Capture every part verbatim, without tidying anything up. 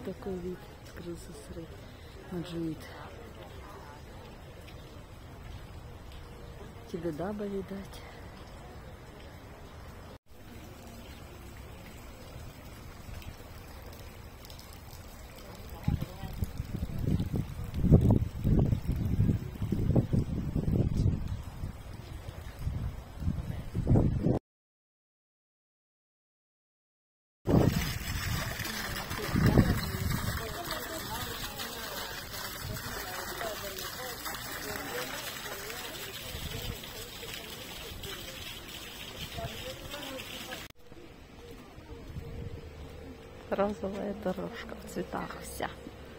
такой вид с крысы сры. Маджуид. Тебе даба видать. Розовая дорожка в цветах вся.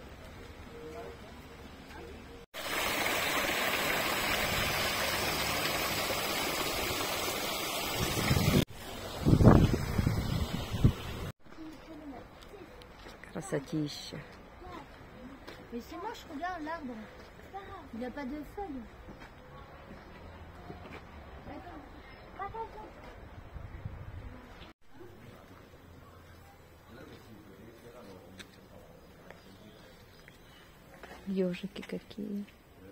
Красотища. Mais c'est moche, regarde l'arbre. Il n'a pas de feuilles. Ежики какие.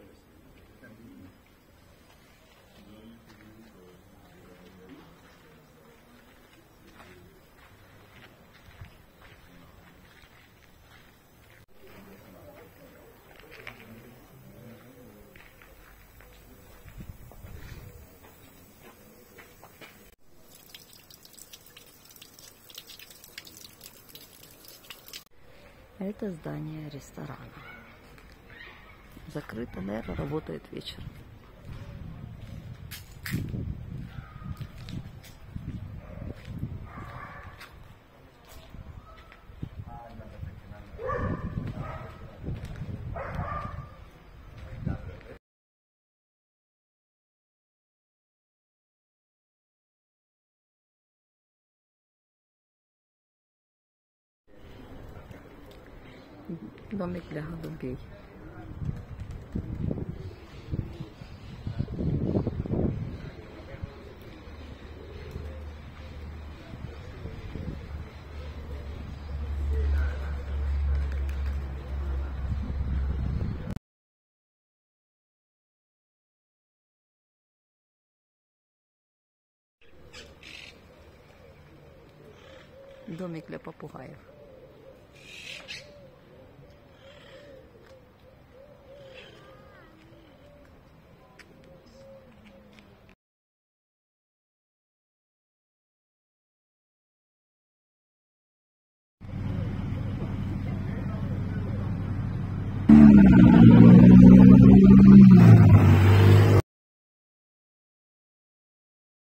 Это здание ресторана. Закрыто, наверное, работает вечером. Домик для голубей. Домик для попугаев.